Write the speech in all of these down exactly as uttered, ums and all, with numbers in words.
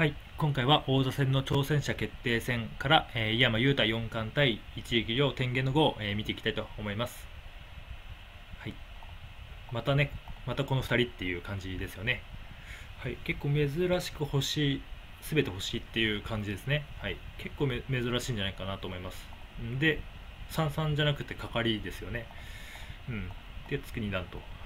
はい、今回は王座戦の挑戦者決定戦から、えー井山裕太四冠対一力遼天元の碁を、えー見ていきたいと思います。はい、またね、またこのふたりっていう感じですよね。はい、結構珍しく欲しい、すべて欲しいっていう感じですね。はい、結構め珍しいんじゃないかなと思います。んで、三々じゃなくてカカリですよね。うん。で、次に段と。はい。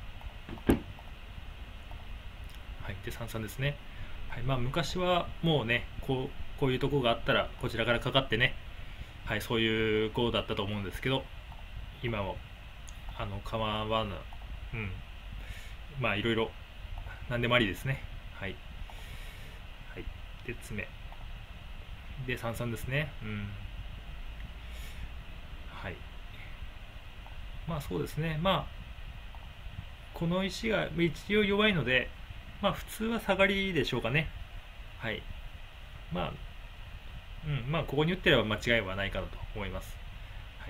はい、で三々ですね。はい、まあ昔はもうね、こうこういうとこがあったらこちらからかかってね、はい、そういう碁だったと思うんですけど、今はあの構わぬ、うん、まあいろいろ何でもありですね。はい、はい、で詰めで三々ですね。うん、はい、まあそうですね。まあこの石が一応弱いので、まあ普通は下がりでしょうかね。はい、まあ、うん、まあここに打ってれば間違いはないかなと思います。はい、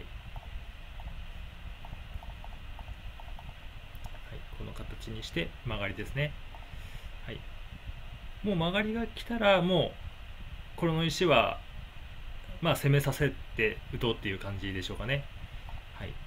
はい、この形にして曲がりですね。はい、もう曲がりが来たらもうこの石はまあ攻めさせて打とうっていう感じでしょうかね。はい、うん、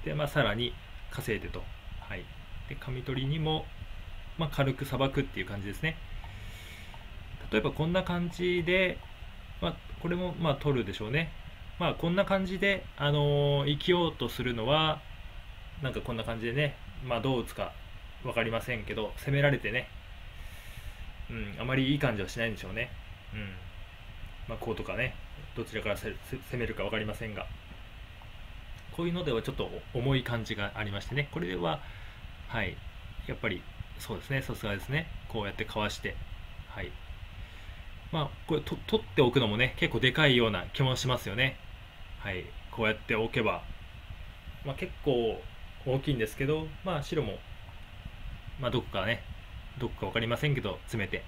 でまあさらに稼いでと、はい、で紙取りにも、まあ、軽くさばくっていう感じですね。例えばこんな感じで、まあ、これもまあ取るでしょうね。まあこんな感じで、あのー生きようとするのはなんかこんな感じでね、まあどう打つか分かりませんけど、攻められてね、うん、あまりいい感じはしないんでしょうね。うん、まあこうとかね、どちらからせせ攻めるか分かりませんが、こういうのではちょっと重い感じがありましてね、これでは、はい、やっぱりそうですね、さすがですね、こうやってかわして、はい、まあこれと取っておくのもね、結構でかいような気もしますよね。はい、こうやっておけば、まあ、結構大きいんですけど、まあ白も、まあ、どこかね、どこか分かりませんけど、詰めて、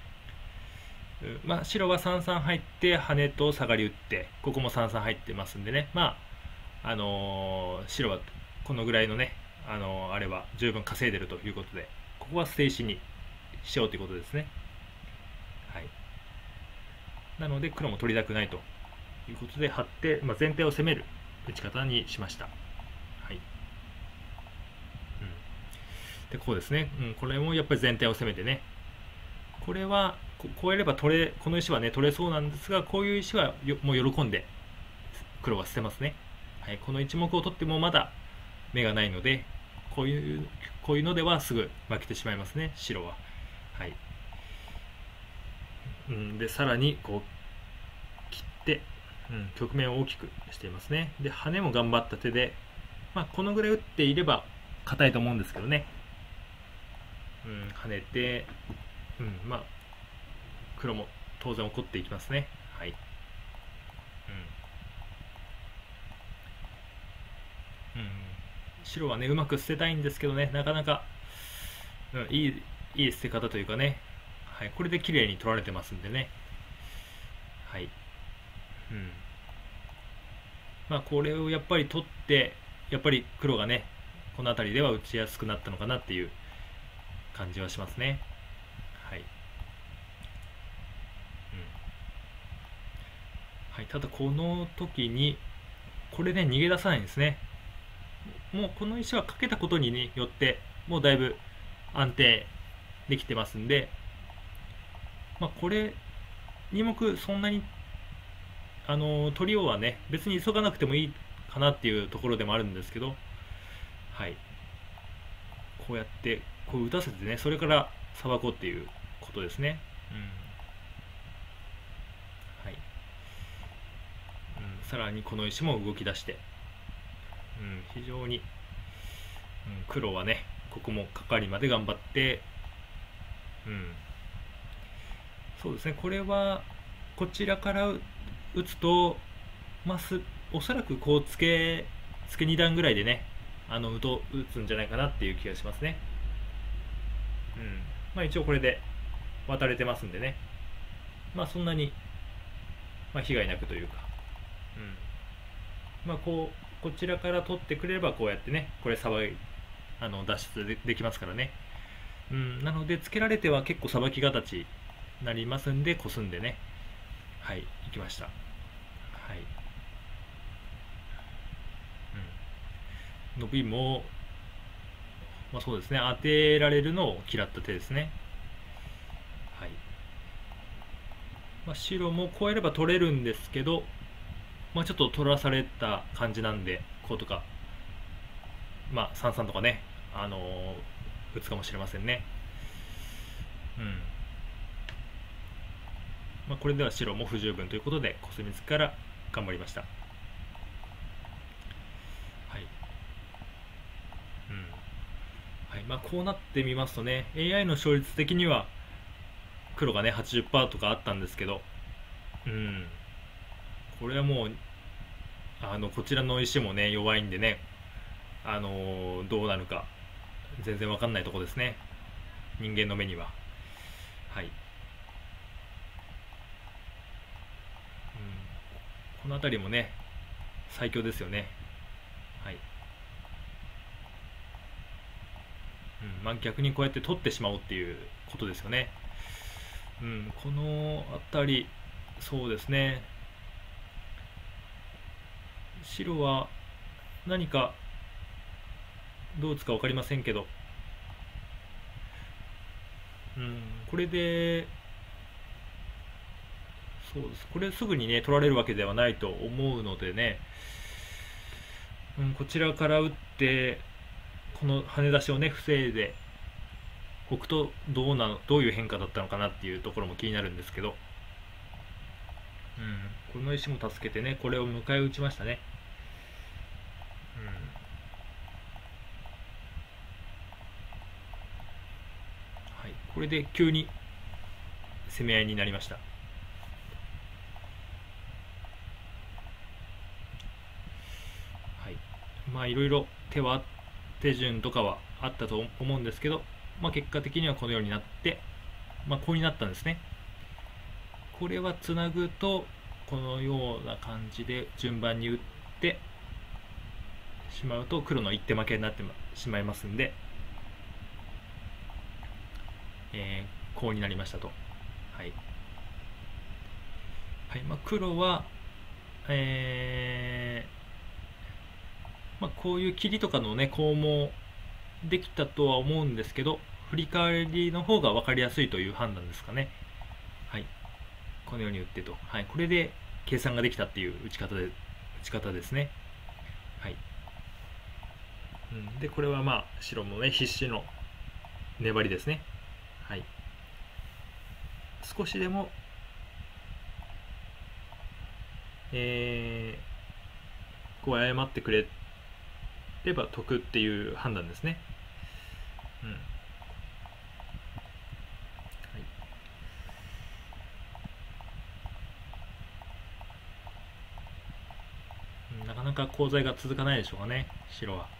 まあ、白は三々入って跳ねと下がり打って、ここも三々入ってますんでね、まああのー白はこのぐらいのね、あのーあれは十分稼いでるということで、ここは捨て石にしようということですね。はい、なので黒も取りたくないということで張って、まあ、全体を攻める打ち方にしました。はい、うん、でこうですね、うん、これもやっぱり全体を攻めてね、これはここうやれば取れ、この石はね取れそうなんですが、こういう石はよもう喜んで黒は捨てますね。はい、この一目を取ってもまだ眼がないので、こういうこういうのではすぐ負けてしまいますね、白は。はい、うん、でさらにこう切って、うん、局面を大きくしていますね。で羽も頑張った手で、まあ、このぐらい打っていれば硬いと思うんですけどね、うん、跳ねて、うん、まあ黒も当然怒っていきますね。はい、うんうん、白はねうまく捨てたいんですけどね、なかなか、うん、いいいい捨て方というかね、はい、これで綺麗に取られてますんでね、はい、うん、まあこれをやっぱり取って、やっぱり黒がねこの辺りでは打ちやすくなったのかなっていう感じはしますね。はい、うん、はい、ただこの時にこれで逃げ出さないんですね。もうこの石はかけたことによってもうだいぶ安定できてますんで、まあ、これに目そんなにあの取りようはね別に急がなくてもいいかなっていうところでもあるんですけど、はい、こうやってこう打たせてね、それからさばこうっていうことですね。うん、はい、うん、さらにこの石も動き出して、うん、非常に、うん、黒はねここもかかりまで頑張って、うん、そうですね、これはこちらから打つと、まあ、すおそらくこうつけつけに段ぐらいでね、あの打と打つんじゃないかなっていう気がしますね。うん、まあ一応これで渡れてますんでね、まあそんなに、まあ、被害なくというか、うん、まあこうこちらから取ってくれればこうやってね、これさばいあの脱出でできますからね。 うん、なのでつけられては結構さばき形になりますんで、こすんでね、はい、いきました。はい、うん、伸びも、まあ、そうですね、当てられるのを嫌った手ですね。はい、まあ、白もこうやれば取れるんですけど、まあ、ちょっと取らされた感じなんで、こうとか、まあ、さんさんとかね、あのー打つかもしれませんね。うん、まあ、これでは白も不十分ということでコスミツケから頑張りました。はい、うん、はい、まあ、こうなってみますとね、 エーアイ の勝率的には黒がねはちじゅっパーセントとかあったんですけど、うん、これはもうあのこちらの石もね弱いんでね、あのーどうなるか全然わかんないとこですね、人間の目には。はい、うん、この辺りもね最強ですよね。はい、うん、まあ、逆にこうやって取ってしまおうっていうことですよね。うん、この辺り、そうですね、白は何かどう打つか分かりませんけど、うん、これで、そうです、これすぐにね取られるわけではないと思うのでね、うん、こちらから打ってこの跳ね出しをね防いでおくとどうなどういう変化だったのかなっていうところも気になるんですけど、うん、この石も助けてねこれを迎え撃ちましたね。うん、はい、これで急に攻め合いになりました。はい、まあいろいろ手は手順とかはあったと思うんですけど、まあ、結果的にはこのようになって、まあ、こうになったんですね。これはつなぐとこのような感じで順番に打ってしまうと黒の一手負けになってしまいますんで、えー、こうになりましたと。はい、はい、まあ、黒は、えーまあ、こういう切りとかのねコウもできたとは思うんですけど、振り返りの方が分かりやすいという判断ですかね。はい、このように打ってと、はい、これで計算ができたっていう打ち方で打ち方ですね。はい、うん、でこれはまあ白もね必死の粘りですね。はい、少しでも、えー、こう謝ってくれれば得っていう判断ですね。うん、はい、なかなかコウ材が続かないでしょうかね白は。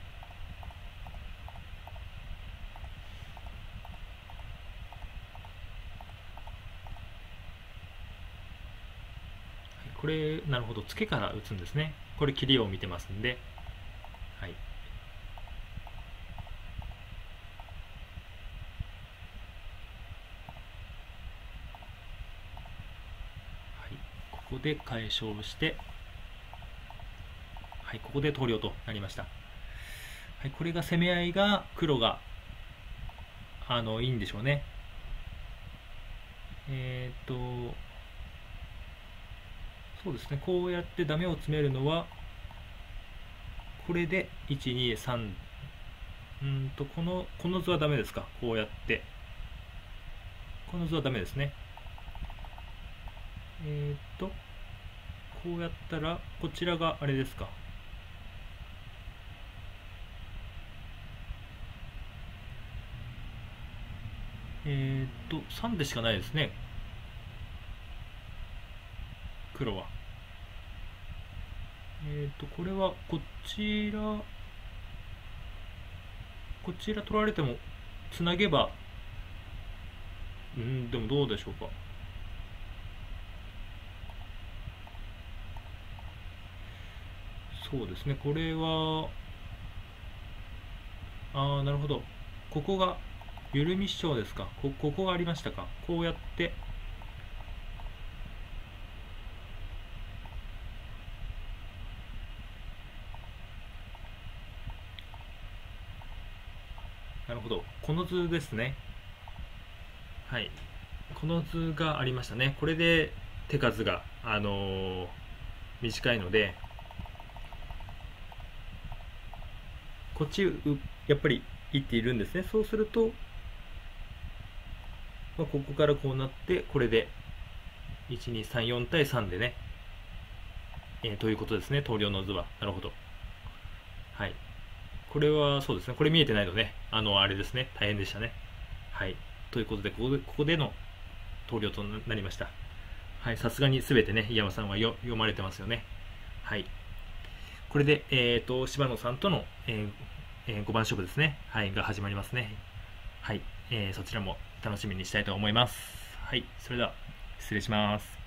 これなるほど、ツケから打つんですね。これ切りを見てますんで、はい、はい、ここで解消して、はい、ここで投了となりました。はい、これが攻め合いが黒があのいいんでしょうね。えー、っとそうですね、こうやってダメを詰めるのはこれでいちにさん、うんとこのこの図はダメですか。こうやってこの図はダメですね。えー、っとこうやったらこちらがあれですか。えー、っとさんでしかないですね黒は。えー、っとこれはこちらこちら取られてもつなげば、うんでもどうでしょうか。そうですね、これはああなるほど、ここが緩み主張ですか。こここがありましたか。こうやってなるほど、この図ですね。はい、この図がありましたね。これで手数が、あのー短いので、こっちやっぱりいっているんですね。そうすると、まあ、ここからこうなって、これでいちにさんよん対さんでね、えー、ということですね、投了の図は。なるほど。はい。これはそうですね、これ見えてないのね、あの、あれですね、大変でしたね。はい。ということで、ここでここでの投了となりました。はい、さすがに全てね、井山さんはよ読まれてますよね。はい。これで、えーと、柴野さんとの、えーえーごばん勝負ですね。はい、が始まりますね。はい、えーそちらも楽しみにしたいと思います。はい、それでは、失礼します。